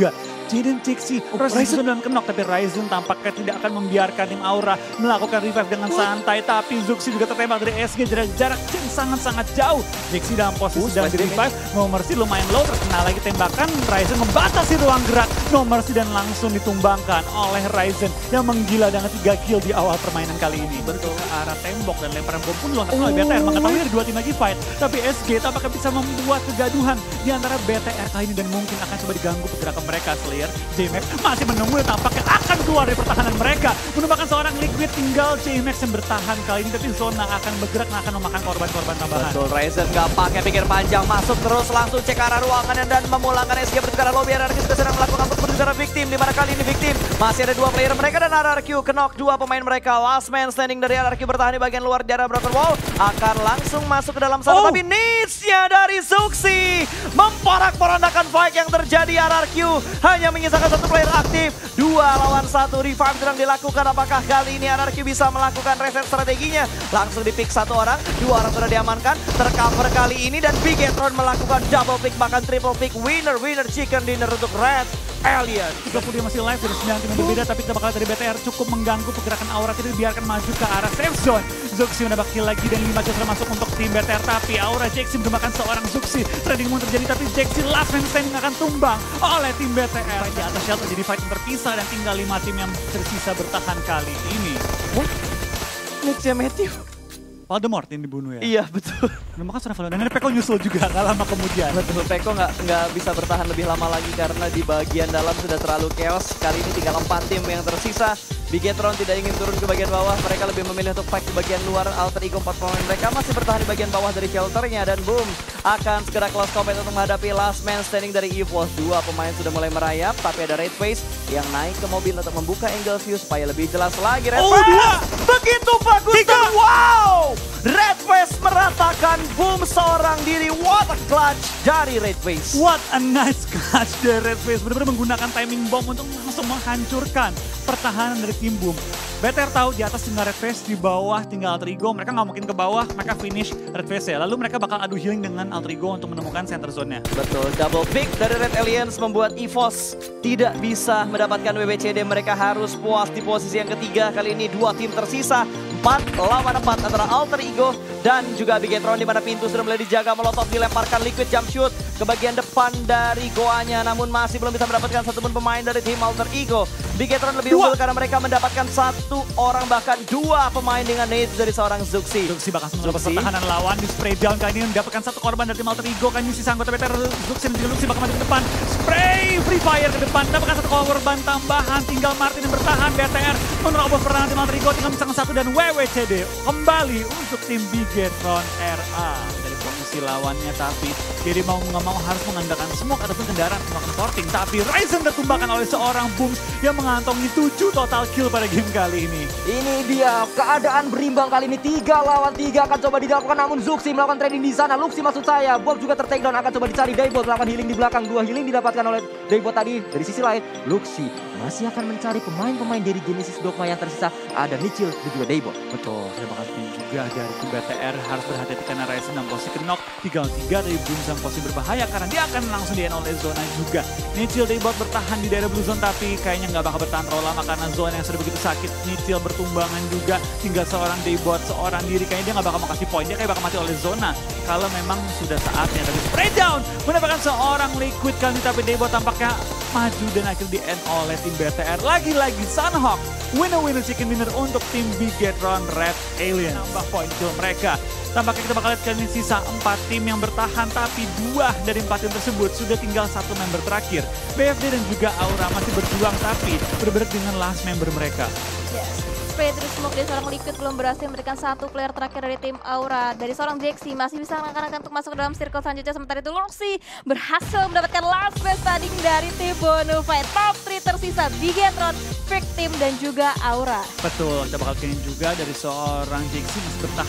Speaker 1: Jaden Tixi,
Speaker 3: Oh,
Speaker 1: Ryzen dan Knock, tapi Ryzen tampaknya tidak akan membiarkan tim Aura melakukan revive dengan santai, tapi Zuxi juga tertembak dari S G jarak jarak yang sangat-sangat jauh. Dixi dalam posisi dan di revive, No Mercy lumayan low, terkena lagi tembakan, Ryzen membatasi ruang gerak, No Mercy dan langsung ditumbangkan oleh Ryzen yang menggila dengan tiga kill di awal permainan kali ini. Betul ke arah tembok dan lemparan bom pun lontar oleh B T R, mengetahui ada dua tim lagi fight, tapi S G tampaknya bisa membuat kegaduhan di antara B T R kali ini dan mungkin akan coba diganggu pergerakan mereka. Slayer, J-Max masih menunggu dan tampaknya akan keluar dari pertahanan mereka. Menumbangkan seorang Liquid, tinggal J-Max yang bertahan kali ini, tapi Zona akan bergerak dan akan memakan korban-korban tambahan.
Speaker 3: Betul, Ryzen gak pakai pikir panjang, masuk terus langsung cek arah ruangan dan memulangkan S G menuju ke arah lobby. R R Q juga sedang melakukan push menuju ke arah victim, di mana kali ini victim masih ada dua player mereka dan R R Q knock dua pemain mereka. Last man standing dari R R Q bertahan di bagian luar di arah broken wall, akan langsung masuk ke dalam sana,
Speaker 1: oh.
Speaker 3: tapi Nitsnya dari Zuxi memporak-porandakan fight yang terjadi. R R Q hanya menyisakan satu player aktif, dua lawan satu, revive sedang dilakukan. Apakah kali ini R R Q bisa melakukan reset strateginya? Langsung di pick satu orang, dua orang sudah diamankan, tercover kali ini dan Bigetron melakukan double pick bahkan triple pick. Winner winner chicken dinner untuk Red Alien.
Speaker 1: tiga puluh dia masih live dari sembilan tim yang berbeda, tapi kita bakal dari B T R cukup mengganggu pergerakan Aura, tidak dibiarkan maju ke arah safe zone. Zuxi mendapat kill lagi dan lima kill sudah masuk untuk tim B T R, tapi Aura Jaxi menembakkan seorang Zuxi. Trading moon terjadi, tapi Jaxi last man standing akan tumbang oleh tim B T R. Di atas shelter jadi fight yang terpisah dan tinggal lima tim yang tersisa bertahan kali ini.
Speaker 3: What? Nitsnya Matthew.
Speaker 1: Voldemort yang dibunuh ya?
Speaker 3: Iya betul.
Speaker 1: Menemukan seorang Voldemort dan Peko nyusul juga gak lama kemudian.
Speaker 3: Betul, Peko nggak nggak bisa bertahan lebih lama lagi karena di bagian dalam sudah terlalu chaos. Kali ini tinggal empat tim yang tersisa. Bigetron tidak ingin turun ke bagian bawah, mereka lebih memilih untuk fight di bagian luar. Alter Ego empat pemain mereka masih bertahan di bagian bawah dari shelternya dan boom, akan segera close combat untuk menghadapi last man standing dari EVOS. Dua pemain sudah mulai merayap, tapi ada Red Face yang naik ke mobil untuk membuka angle view supaya lebih jelas lagi. Red
Speaker 1: Oh,
Speaker 3: Face
Speaker 1: dua.
Speaker 3: begitu bagus dan wow, Red Face meratakan boom seorang diri. What a clutch dari Red Face.
Speaker 1: What a nice clutch dari Red Face. Benar-benar menggunakan timing bomb untuk langsung menghancurkan pertahanan dari tim Boom. B T R tahu di atas tinggal Red Face, di bawah tinggal Alter Ego. Mereka nggak mungkin ke bawah, mereka finish Red Face ya. Lalu mereka bakal adu healing dengan Alter Ego untuk menemukan center zone-nya.
Speaker 3: Betul, double pick dari Red Aliens membuat EVOS tidak bisa mendapatkan W B C D. Mereka harus puas di posisi yang ketiga. Kali ini dua tim tersisa, empat lawan empat antara Alter Ego dan juga Bigetron, di mana pintu sudah mulai dijaga. Molotov dilemparkan, Liquid jump shoot ke bagian depan dari goanya, namun masih belum bisa mendapatkan satupun pemain dari tim Alter Ego. Bigetron lebih unggul karena mereka mendapatkan satu orang bahkan dua pemain dengan nades dari seorang Zuxi.
Speaker 1: Zuxi bakal mencoba pertahanan lawan di spray down kali ini, mendapatkan satu korban dari tim Alter Ego. Kali ini sisa anggota B T R Zuxi dan juga Luxi bakal maju ke depan. Spray free fire ke depan, mendapatkan satu korban tambahan. Tinggal Martin yang bertahan. B T R menerobos pertahanan tim Alter Ego, tinggal misalkan satu dan W W C D kembali untuk tim Bigetron R A dari posisi lawannya, tapi jadi mau nggak mau harus mengandalkan smoke ataupun kendaraan melakukan porting. Tapi Ryzen tertumbangkan oleh seorang Booms yang mengantongi tujuh total kill pada game kali ini.
Speaker 4: Ini dia keadaan berimbang kali ini, tiga lawan tiga akan coba dilakukan, namun Zuxi melakukan trading di sana. Luxi maksud saya, Bob juga tertakedown, akan coba dicari Daybot melakukan healing di belakang. Dua healing didapatkan oleh Daybot tadi. Dari sisi lain, Luxi masih akan mencari pemain-pemain dari Genesis Dogma yang tersisa. Ada Nichil dan juga Daybot.
Speaker 1: Betul, terima kasih juga dari tim B T R harus berhati-hati karena Ryzen dalam posisi knock tiga lawan tiga dari Boom dalam posisi berbahaya karena dia akan langsung di oleh zona juga. Nichil Daybot bertahan di daerah blue zone tapi kayaknya nggak bakal bertahan terlalu lama karena zona yang sudah begitu sakit. Nichil bertumbangan juga, tinggal seorang Daybot seorang diri, kayaknya dia nggak bakal mau kasih poin, dia kayak bakal mati oleh zona kalau memang sudah saatnya. Tapi spray down mendapatkan seorang Liquid kali ini, tapi Daybot tampaknya maju dan akhirnya di end oleh tim B T R. Lagi-lagi Sunhawk winner-winner chicken dinner untuk tim Bigetron Red Alien. Nambah poin kill mereka. Tampaknya kita bakal lihat kali ini sisa empat tim yang bertahan, tapi dua dari empat tim tersebut sudah tinggal satu member terakhir. B F D dan juga Aura masih berjuang tapi berberat dengan last member mereka.
Speaker 5: Yes. Spray dari smoke dari seorang Liquid belum berhasil memberikan satu player terakhir dari tim Aura. Dari seorang Jaxi masih bisa mengangkat untuk masuk ke dalam circle selanjutnya. Sementara itu Luxi berhasil mendapatkan last man standing dari tim Bonafide. Top tiga tersisa Bigetron, Victim dan juga Aura.
Speaker 1: Betul, kita bakal kini juga dari seorang Jaxi masih bertahan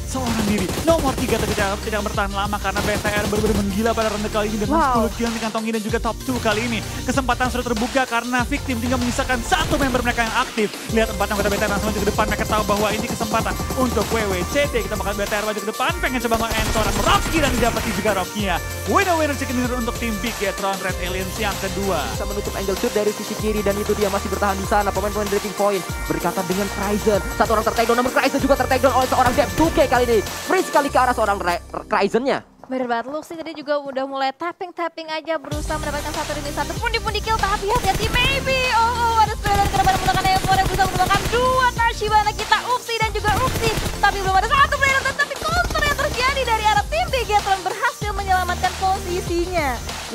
Speaker 1: seorang diri. Nomor tiga tapi tidak, tidak bertahan lama karena B T R benar-benar menggila pada ronde kali ini dengan
Speaker 4: Wow.
Speaker 1: sepuluh kill yang dikantongi dan juga top dua kali ini. Kesempatan sudah terbuka karena Victim tinggal menyisakan satu member mereka yang aktif. Lihat empat anggota B T R langsung maju ke depan, mereka tahu bahwa ini kesempatan untuk W W C T. Kita bakal B T R maju ke depan, pengen coba nge-end seorang Rocky dan didapati juga Rocky-nya. Winner-winner chicken dinner untuk tim Bigetron Red Aliens yang kedua.
Speaker 4: Bisa menutup angle shoot dari sisi kiri dan itu dia masih bertahan di sana. Pemain-pemain dari Pink Point berkata dengan Kryzen. Satu orang tertakedown, namun Kryzen juga tertakedown oleh seorang Dep dua K kali ini. Free sekali ke arah seorang Kryzen-nya.
Speaker 5: Bener banget, Luxi tadi juga udah mulai tapping-tapping aja berusaha mendapatkan satu demi satu pundi-pundi kill, tapi hati-hati maybe. Oh, oh ada sepeda dari kedepan menggunakan Evo yang berusaha menggunakan dua Tachibana kita, Uxi dan juga Uxi. Tapi belum ada satu player tapi counter yang terjadi dari arah tim Bigetron berhasil menyelamatkan posisinya.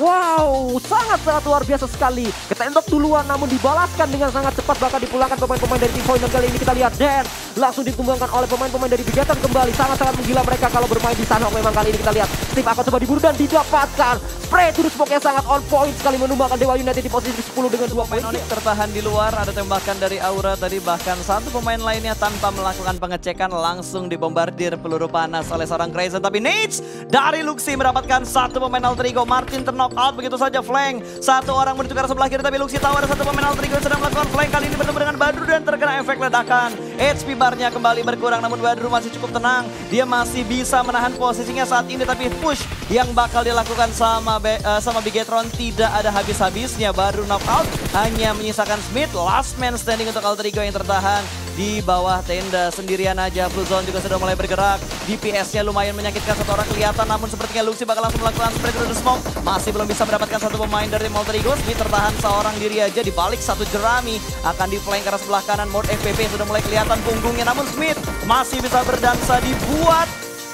Speaker 4: Wow, sangat-sangat luar biasa sekali. Ketembak duluan namun dibalaskan dengan sangat cepat, bahkan dipulangkan pemain-pemain dari Pink Point. Dan kali ini kita lihat Dan langsung ditumbangkan oleh pemain-pemain dari Bigetron kembali. Sangat-sangat menggila mereka kalau bermain di sana. Memang kali ini kita lihat Steve akan coba diburu dan didapatkan. Spray to the smoke yang sangat on point sekali menumbangkan Dewa United di posisi sepuluh dengan dua poin.
Speaker 3: Onyx tertahan di luar, ada tembakan dari Aura tadi, bahkan satu pemain lainnya tanpa melakukan pengecekan langsung dibombardir peluru panas oleh seorang Kryzen. Tapi Nate dari Luxi mendapatkan satu pemain alter ego, Martin terknock out begitu saja flank. Satu orang menuju ke arah sebelah kiri, tapi Luxi tahu ada satu pemain alter ego yang sedang melakukan flank. Kali ini bertemu dengan Badru dan terkena efek ledakan. H P bar-nya kembali berkurang, namun Badru masih cukup tenang. Dia masih bisa menahan posisinya saat ini, tapi push yang bakal dilakukan sama Be uh, sama Bigetron tidak ada habis-habisnya. Baru knockout, hanya menyisakan Smith, last man standing untuk alter ego yang tertahan di bawah tenda sendirian aja. Blue Zone juga sudah mulai bergerak. D P S-nya lumayan menyakitkan, satu orang kelihatan, namun sepertinya Luxi bakal langsung melakukan spray to the smoke. Masih belum bisa mendapatkan satu pemain dari alter ego. Smith tertahan seorang diri aja di balik satu jerami. Akan di flank ke arah sebelah kanan. Mode F P P sudah mulai kelihatan punggungnya, namun Smith masih bisa berdansa, dibuat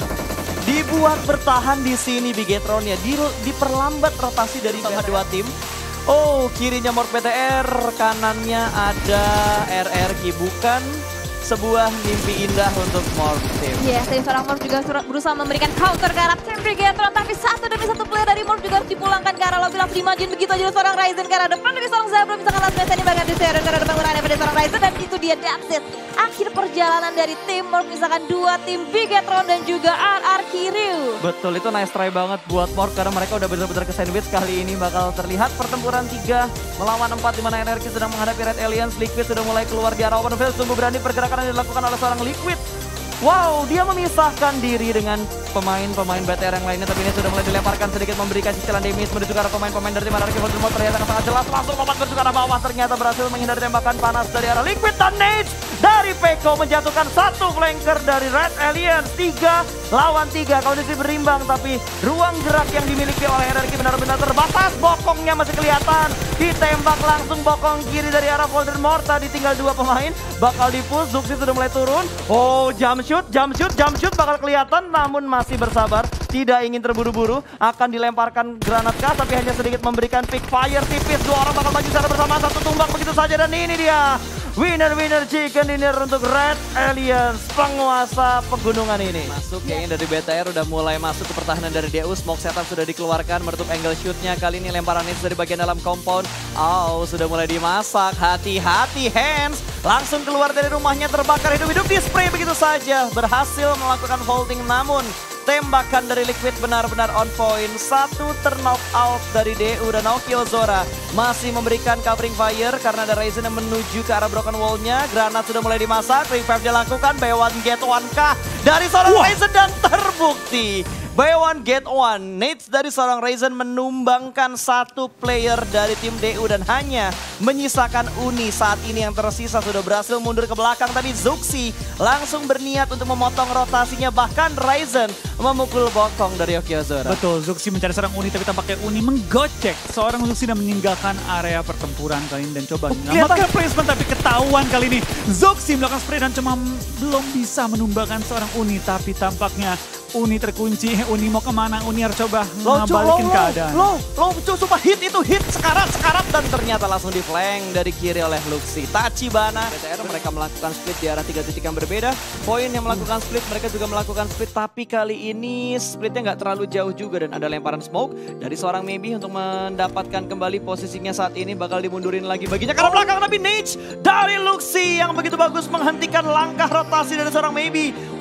Speaker 3: Dibuat bertahan di sini Bigetron ya, di, diperlambat rotasi dari kedua tim. Oh, kirinya Morph B T R, kanannya ada R R Q, bukan sebuah mimpi indah untuk Morph Team.
Speaker 5: Iya, yes, tadi seorang Morph juga berusaha memberikan counter ke arah tim Bigetron, tapi satu demi satu player dari Morph juga harus dipulangkan ke arah lobby, langsung dimajuin begitu aja seorang Ryzen ke arah depan dari seorang Zabra, misalkan last match ini bahkan di share ke arah depan menggunakan dari seorang Ryzen, dan itu dia that's it. Akhir perjalanan dari tim Morph, misalkan dua tim Bigetron dan juga R R Kiryu.
Speaker 3: Betul, itu nice try banget buat Morph karena mereka udah benar-benar ke sandwich. Kali ini bakal terlihat pertempuran tiga melawan empat di mana R R Q sedang menghadapi Red Aliens. Liquid sudah mulai keluar di arah open field, sungguh berani pergerakan yang dilakukan oleh seorang Liquid. Wow, dia memisahkan diri dengan pemain-pemain B T R yang lainnya, tapi ini sudah mulai dilemparkan sedikit memberikan cicilan damage menuju ke arah pemain-pemain dari tim R R Q. Voldemort terlihat sangat jelas, langsung lompat menuju ke arah bawah, ternyata berhasil menghindari tembakan panas dari arah Liquid, dan Nate dari Peko menjatuhkan satu flanker dari Red Aliens. Tiga lawan tiga, kondisi berimbang, tapi ruang gerak yang dimiliki oleh R R Q benar-benar terbatas. Bokongnya masih kelihatan, ditembak langsung bokong kiri dari arah Voldemort. Tadi tinggal dua pemain, bakal dipush. Zuxi sudah mulai turun. Oh, jump shoot, jump shoot, jump shoot bakal kelihatan, namun masih bersabar, tidak ingin terburu-buru. Akan dilemparkan granat kah, tapi hanya sedikit memberikan pick fire tipis. Dua orang bakal maju secara bersama, satu tumbang begitu saja, dan ini dia winner-winner chicken dinner untuk Red Aliens, penguasa pegunungan ini. Masuk kayaknya dari B T R udah mulai masuk ke pertahanan dari D U. Smoke setup sudah dikeluarkan, menutup angle shootnya. Kali ini lemparan itu dari bagian dalam compound. Oh, sudah mulai dimasak. Hati-hati Hands, langsung keluar dari rumahnya terbakar hidup-hidup, di spray begitu saja. Berhasil melakukan vaulting, namun tembakan dari Liquid benar-benar on point. Satu terknock out dari D U, dan Naokyo Zora masih memberikan covering fire karena ada Ryzen yang menuju ke arah broken wall-nya. Granat sudah mulai dimasak, revive dilakukan, buy one get one kah dari seorang Ryzen, dan terbukti buy one get one. Nate dari seorang Ryzen menumbangkan satu player dari tim D U dan hanya menyisakan Uni saat ini yang tersisa. Sudah berhasil mundur ke belakang, tadi Zuxi langsung berniat untuk memotong rotasinya, bahkan Ryzen memukul bokong dari Okiozora.
Speaker 1: Betul, Zuxi mencari seorang Uni, tapi tampaknya Uni menggocek seorang Zuxi dan meninggalkan area pertempuran kali ini, dan coba menyelamatkan placement, tapi ketahuan kali ini. Zuxi melakukan spray dan cuma belum bisa menumbangkan seorang Uni, tapi tampaknya Uni terkunci. Uni mau kemana? Uni harus coba ngebalikin keadaan.
Speaker 3: Loh, loh, loh, sumpah hit itu hit sekarat, sekarat, dan ternyata langsung di flank dari kiri oleh Luxi. Tachibana, B T R mereka melakukan split di arah tiga titik yang berbeda. Poin yang melakukan split, mereka juga melakukan split, tapi kali ini splitnya nggak terlalu jauh juga, dan ada lemparan smoke dari seorang Maybe untuk mendapatkan kembali posisinya. Saat ini bakal dimundurin lagi baginya karena belakang, tapi Nate dari Luxi yang begitu bagus menghentikan langkah rotasi dari seorang Maybe.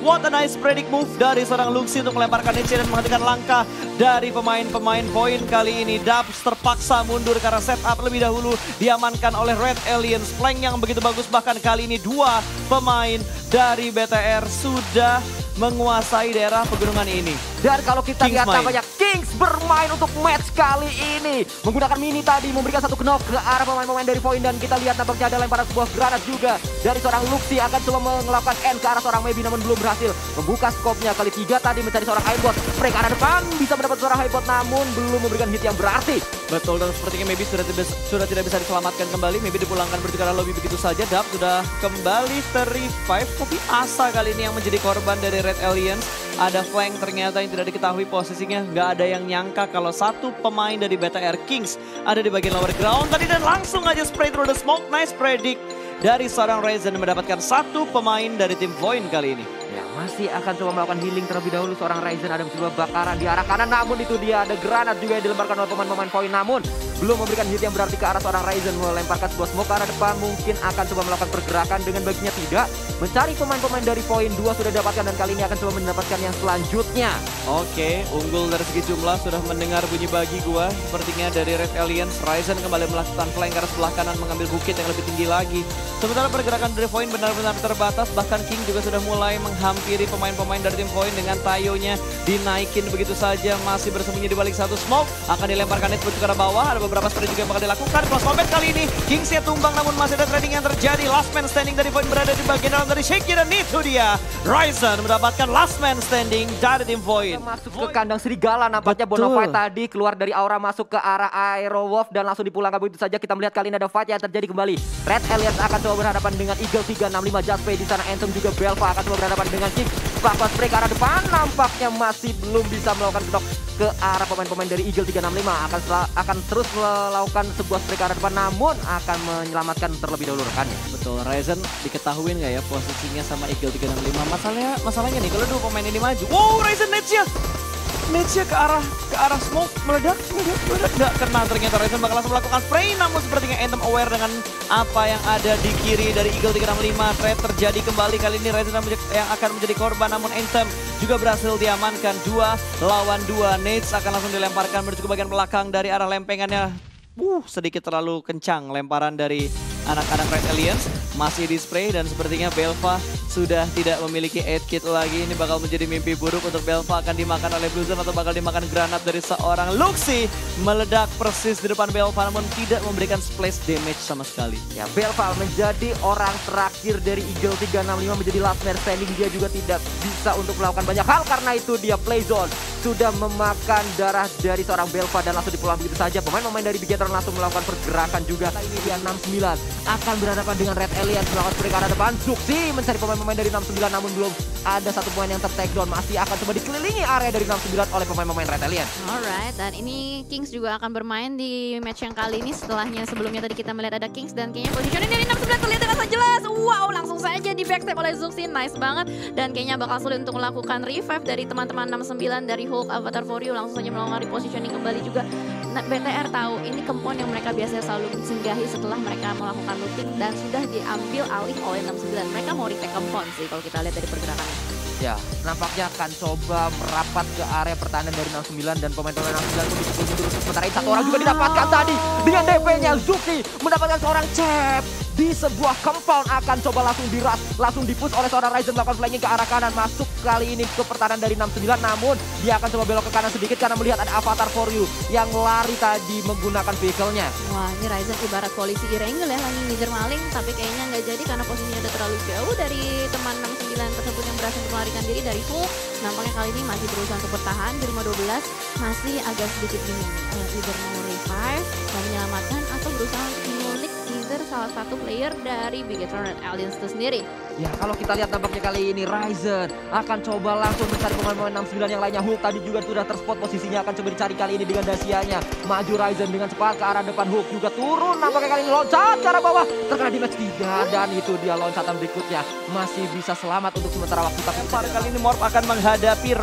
Speaker 3: What a nice predict move dari seorang Luxi untuk melemparkan Nietzsche dan menghentikan langkah dari pemain-pemain poin kali ini. Dubs terpaksa mundur karena setup lebih dahulu diamankan oleh Red Aliens. Flank yang begitu bagus, bahkan kali ini dua pemain dari B T R sudah menguasai daerah pegunungan ini.
Speaker 4: Dan kalau kita
Speaker 3: Kings
Speaker 4: lihat
Speaker 3: main.
Speaker 4: tampaknya Kings bermain untuk match kali ini. Menggunakan mini tadi memberikan satu knock ke arah pemain-pemain dari poin. Dan kita lihat tampaknya ada lemparan sebuah granat juga dari seorang Luxi. Akan coba melakukan N ke arah seorang Maybe namun belum berhasil. Membuka skopnya kali tiga tadi mencari seorang Highbot. Spray ke arah depan bisa mendapat seorang Highbot namun belum memberikan hit yang berarti.
Speaker 3: Betul, dan sepertinya Maybe sudah tidak, sudah tidak bisa diselamatkan kembali. Maybe dipulangkan menuju ke arah lobby begitu saja. Dub sudah kembali ter-revive. Tapi Asa kali ini yang menjadi korban dari Red Aliens. Ada flank ternyata yang tidak diketahui posisinya. Nggak ada yang nyangka kalau satu pemain dari B T R Kings ada di bagian lower ground tadi. Dan langsung aja spray through the smoke. Nice predict dari seorang Ryzen mendapatkan satu pemain dari tim Void kali ini.
Speaker 4: Ya, masih akan coba melakukan healing terlebih dahulu seorang Ryzen. Ada sebuah bakaran di arah kanan namun itu dia ada granat juga yang dilemparkan oleh pemain-pemain poin. Namun belum memberikan hit yang berarti ke arah seorang Ryzen. Melemparkan sebuah smoke ke arah depan, mungkin akan coba melakukan pergerakan dengan baginya tidak. Mencari pemain-pemain dari poin, dua sudah dapatkan dan kali ini akan coba mendapatkan yang selanjutnya.
Speaker 3: Oke, unggul dari segi jumlah sudah mendengar bunyi bagi gua. Sepertinya dari Red Aliens, Ryzen kembali melakukan flank ke arah sebelah kanan mengambil bukit yang lebih tinggi lagi. Sementara pergerakan dari poin benar-benar terbatas, bahkan King juga sudah mulai menghampiri pemain-pemain dari tim poin dengan tayonya dinaikin begitu saja. Masih bersembunyi di balik satu smoke, akan dilemparkan net ke arah bawah. Ada beberapa spray juga yang bakal dilakukan. Close combat kali ini, Kingsnya tumbang namun masih ada trading yang terjadi. Last man standing dari poin berada di bagian dalam dari Shaky dan itu dia. Ryzen mendapatkan last man standing dari tim Void.
Speaker 4: Masuk ke kandang serigala nampaknya.
Speaker 3: Betul.
Speaker 4: Bonafide tadi keluar dari aura masuk ke arah Aero Wolf dan langsung dipulangkan begitu saja. Kita melihat kali ini ada fight yang terjadi kembali. Red Aliens akan coba berhadapan dengan Eagle tiga enam lima Jaspe di sana. Anthem juga Belva akan coba berhadapan dengan King. Bakal spray ke arah depan nampaknya masih belum bisa melakukan knock ke arah pemain-pemain dari Eagle tiga enam lima. Akan akan terus melakukan sebuah spray ke arah depan namun akan menyelamatkan terlebih dahulu rekannya.
Speaker 3: Betul, Ryzen diketahui nggak ya posisinya sama Eagle tiga enam lima. Masalahnya, masalahnya nih kalau dua pemain ini maju. Wow, Ryzen Nets-nya. Nets-nya ke arah ke arah smoke meledak, meledak, meledak. Nggak kena ternyata. Ryzen bakal langsung melakukan spray namun sepertinya Anthem aware dengan apa yang ada di kiri dari Eagle tiga enam lima. Trade terjadi kembali kali ini. Ryzen yang akan menjadi korban namun Anthem juga berhasil diamankan. Dua lawan dua. Nets akan langsung dilemparkan menuju ke bagian belakang dari arah lempengannya. Uh, sedikit terlalu kencang lemparan dari anak-anak Red Aliens. Masih di spray dan sepertinya Belva sudah tidak memiliki aid kit lagi. Ini bakal menjadi mimpi buruk untuk Belva. Akan dimakan oleh Blue Zone atau bakal dimakan granat dari seorang Luxi. Meledak persis di depan Belva namun tidak memberikan splash damage sama sekali.
Speaker 4: Ya, Belva menjadi orang terakhir dari Eagle tiga enam lima menjadi last man standing. Dia juga tidak bisa untuk melakukan banyak hal karena itu dia play zone. Sudah memakan darah dari seorang Belva dan langsung dipulang begitu saja. Pemain-pemain dari Bigetron langsung melakukan pergerakan juga. Kali ini dia enam sembilan akan berhadapan dengan Red Aliens melakukan spray ke arah depan. Suksi mencari pemain-pemain dari enam sembilan namun belum ada satu pemain yang ter-take down. Masih akan coba dikelilingi area dari enam sembilan oleh pemain-pemain Red Aliens.
Speaker 2: Alright, dan ini Kings juga akan bermain di match yang kali ini. Setelahnya sebelumnya tadi kita melihat ada Kings dan kayaknya positioning dari enam sembilan terlihat dengan sangat jelas. Wow, langsung saja di backstep oleh Zuxi. Nice banget. Dan kayaknya bakal sulit untuk melakukan revive dari teman-teman enam sembilan dari Hulk Avatar for You. Langsung saja melakukan repositioning kembali juga. Nah, B T R tahu ini kempon yang mereka biasanya selalu singgahi setelah mereka melakukan looting dan sudah diambil alih oleh enam sembilan. Mereka mau retake kempon sih kalau kita lihat dari pergerakannya.
Speaker 4: Ya, nampaknya akan coba merapat ke area pertahanan dari enam sembilan dan pemain-pemain enam sembilan pun dipukul terus. Sementara itu satu orang juga didapatkan tadi dengan D P-nya. Zuki mendapatkan seorang cep di sebuah compound, akan coba langsung diras, langsung dipush oleh seorang Ryzen melakukan flanking ke arah kanan. Masuk kali ini ke pertahanan dari enam sembilan namun dia akan coba belok ke kanan sedikit karena melihat ada Avatar for You yang lari tadi menggunakan vehicle-nya.
Speaker 2: Wah, ini Ryzen ibarat polisi Irengel ya, lagi ngejar maling tapi kayaknya nggak jadi karena posisinya udah terlalu jauh dari teman enam sembilan tersebut yang berhasil melarikan diri dari Hulk. Nampaknya kali ini masih berusaha untuk bertahan di lima dua belas, masih agak sedikit bingung uh, either mau revive dan menyelamatkan atau berusaha untuk mengulik either salah satu player dari Bigetron Red Aliens itu sendiri.
Speaker 4: Ya, kalau kita lihat nampaknya kali ini Ryzen akan coba langsung mencari pemain-pemain enam sembilan yang lainnya. Hulk tadi juga sudah terspot posisinya, akan coba dicari kali ini dengan Dasianya. Maju Ryzen dengan cepat ke arah depan. Hulk juga turun, nampaknya kali ini loncat ke arah bawah. Terkena di match tiga dan itu dia loncatan berikutnya. Masih bisa selamat untuk sementara waktu. Tapi
Speaker 3: kali ini Morph akan menghadapi Red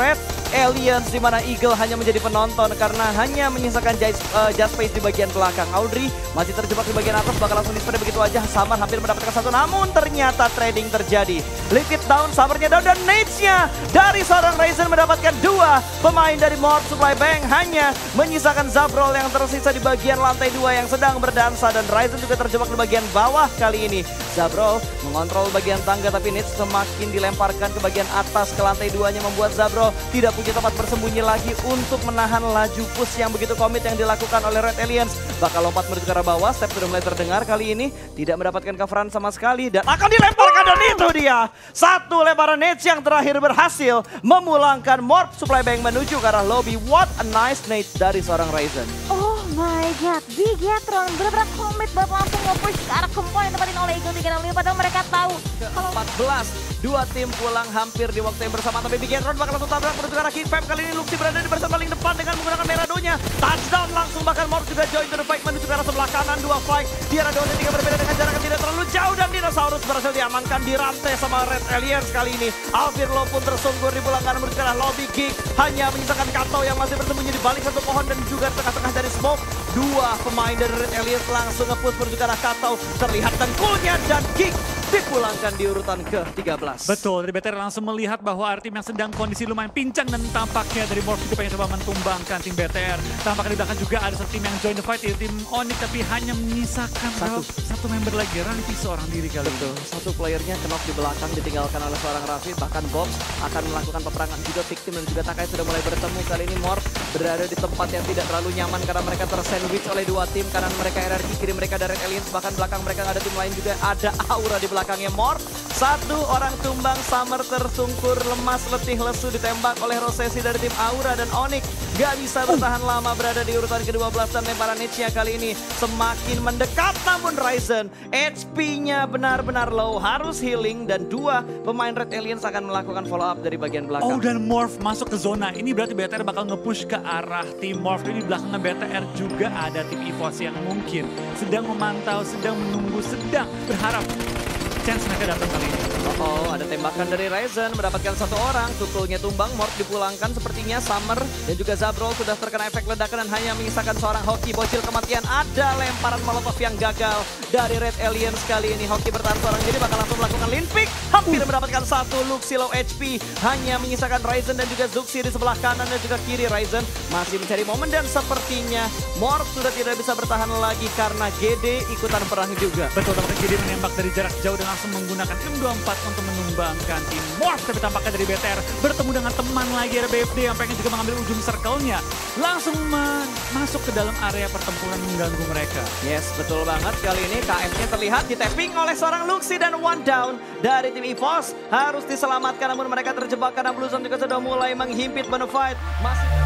Speaker 3: Aliens, di mana Eagle hanya menjadi penonton karena hanya menyisakan just, uh, just space di bagian belakang. Audrey masih terjebak di bagian atas, bakal langsung di-spray begitu aja. Samar hampir mendapatkan satu, namun ternyata trading terjadi. Liquid down, Samarnya down, dan nades-nya dari seorang Ryzen mendapatkan dua. Pemain dari Morph Supply Bank hanya menyisakan Zabrol yang tersisa di bagian lantai dua yang sedang berdansa, dan Ryzen juga terjebak di bagian bawah kali ini. Zabrol mengontrol bagian tangga, tapi nades semakin dilemparkan ke bagian atas ke lantai duanya, membuat Zabrol tidak punya tempat bersembunyi lagi untuk menahan laju push yang begitu komit yang dilakukan oleh Red Aliens. Bakal lompat menuju ke arah bawah, step sudah mulai terdengar kali ini, tidak mendapatkan coveran sama sekali dan akan dilemparkan, dan itu dia. Satu lemparan nades yang terakhir berhasil memulangkan Morph Supply Bank menuju ke arah lobby. What a nice nade dari seorang Ryzen.
Speaker 5: Oh my god, Bigetron benar-benar komit banget langsung nge-push ke arah kempon yang tempatin oleh Eagle tiga enam lima, padahal mereka tahu kalau
Speaker 3: empat belas, dua tim pulang hampir di waktu yang bersamaan, tapi Bigetron bakal langsung tabrak menuju ke arah King Fam. Kali ini Luxi berada di baris paling depan dengan menggunakan Meradonya. Touchdown langsung, bahkan Morph juga join to the fight menuju ke arah sebelah kanan. Dua fight, di arah dua tiga berbeda dengan jarak yang tidak terlalu jauh, dan Dinosaurus berhasil diamankan di rantai sama Red Aliens kali ini. Alvirlo pun tersungkur di pulang kanan menuju ke arah lobby. Geek hanya menyisakan Kato yang masih bersembunyi di balik satu pohon dan juga tengah-tengah dari smoke. Dua pemain dari Red Aliens langsung nge-push menuju ke arah Kato. Terlihat tengkulnya, dan Geek dipulangkan di urutan ke tiga belas.
Speaker 1: Betul, dari B T R langsung melihat bahwa tim yang sedang kondisi lumayan pincang, dan tampaknya dari Morph juga pengen coba mentumbangkan tim B T R. Tampaknya di belakang juga ada satu tim yang join the fight, yaitu tim Onyx, tapi hanya menyisakan satu, satu member lagi, Ranti seorang diri kali itu.
Speaker 3: Satu playernya knock di belakang, ditinggalkan oleh seorang Raffi, bahkan Bobs akan melakukan peperangan juga. Victim dan juga Takai sudah mulai bertemu. Kali ini Morph berada di tempat yang tidak terlalu nyaman karena mereka tersandwich oleh dua tim. Kanan mereka R R Q, kiri mereka dari Red Aliens, bahkan belakang mereka ada tim lain juga. Ada Aura di belakangnya Morph. Satu orang tumbang, Summer tersungkur, lemas, letih, lesu, ditembak oleh Rosesi dari tim Aura, dan Onyx gak bisa bertahan lama berada di urutan ke dua belas, dan lemparan H-nya kali ini semakin mendekat, namun Ryzen H P-nya benar-benar low, harus healing, dan dua pemain Red Aliens akan melakukan follow up dari bagian belakang.
Speaker 1: Oh, dan Morph masuk ke zona. Ini berarti B T R bakal nge-push ke arah tim Morph. Ini di belakangnya B T R juga ada tim EVOS yang mungkin sedang memantau, sedang menunggu, sedang berharap chance mereka datang kali ini.
Speaker 3: Oh, ada tembakan dari Ryzen, mendapatkan satu orang, tukulnya tumbang, Morph dipulangkan sepertinya. Summer dan juga Zabrol sudah terkena efek ledakan dan hanya menyisakan seorang Hoki, bocil kematian. Ada lemparan molotov yang gagal dari Red Aliens kali ini. Hoki bertahan seorang diri, bakal langsung melakukan lean pick, hampir mendapatkan satu. Luxi low H P, hanya menyisakan Ryzen dan juga Zuxi di sebelah kanan dan juga kiri. Ryzen masih mencari momen, dan sepertinya Morph sudah tidak bisa bertahan lagi karena G D ikutan perang juga.
Speaker 1: Betul, tampaknya G D menembak dari jarak jauh dan langsung menggunakan M dua puluh empat untuk menumbangkan tim Morph. Tapi tampaknya dari B T R bertemu dengan teman lagi dari B F D yang pengen juga mengambil ujung circle-nya. Langsung masuk ke dalam area pertempuran mengganggu mereka.
Speaker 3: Yes, betul banget. Kali ini K F-nya terlihat di-tapping oleh seorang Luxi, dan one down dari tim EVOS harus diselamatkan, namun mereka terjebak karena Blue Zone juga sudah mulai menghimpit Bonafide. Masih